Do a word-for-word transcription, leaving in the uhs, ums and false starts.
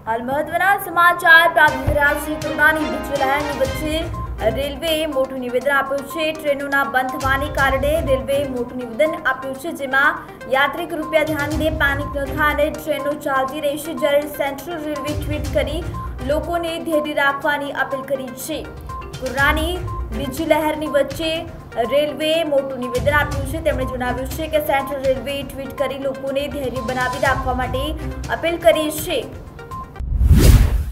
હાલ મહત્વના સમાચાર પ્રાપ્ત રહ્યા છે। કોરોનાની બીજી લહેરની વચ્ચે રેલવેએ મોટું નિવેદન આપ્યું છે। ટ્રેનોના બંધ થવાને કારણે રેલવેએ મોટું નિવેદન આપ્યું છે, જેમાં યાત્રિક રૂપિયા ધ્યાન દે, પેનિક ન થાય અને ટ્રેનો ચાલતી રહેશે। જ્યારે સેન્ટ્રલ રેલવે ટ્વીટ કરી લોકોને ધૈર્ય રાખવાની અપીલ કરી છે। કોરોનાની બીજી લહેરની વચ્ચે રેલવેએ મોટું નિવેદન આપ્યું છે। તેમણે જણાવ્યું છે કે સેન્ટ્રલ રેલવેએ ટ્વીટ કરી લોકોને ધૈર્ય બનાવી રાખવા માટે અપીલ કરી છે।